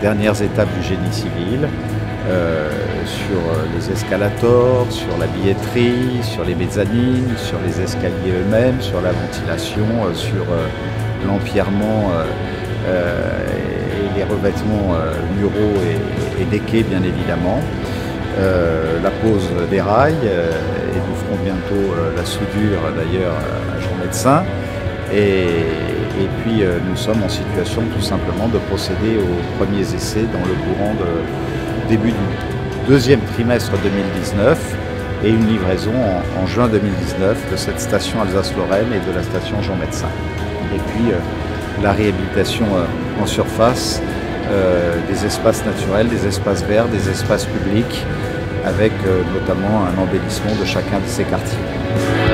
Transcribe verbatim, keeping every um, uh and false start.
dernières étapes du génie civil, euh, sur les escalators, sur la billetterie, sur les mezzanines, sur les escaliers eux-mêmes, sur la ventilation, euh, sur euh, l'empierrement euh, euh, et les revêtements euh, muraux et, et des quais bien évidemment. Euh, la pose des rails, euh, et nous ferons bientôt euh, la soudure d'ailleurs à Jean Médecin. Et, et puis euh, nous sommes en situation tout simplement de procéder aux premiers essais dans le courant de début du deuxième trimestre deux mille dix-neuf et une livraison en, en juin deux mille dix-neuf de cette station Alsace-Lorraine et de la station Jean Médecin. Et puis euh, la réhabilitation euh, en surface euh, des espaces naturels, des espaces verts, des espaces publics, avec euh, notamment un embellissement de chacun de ces quartiers.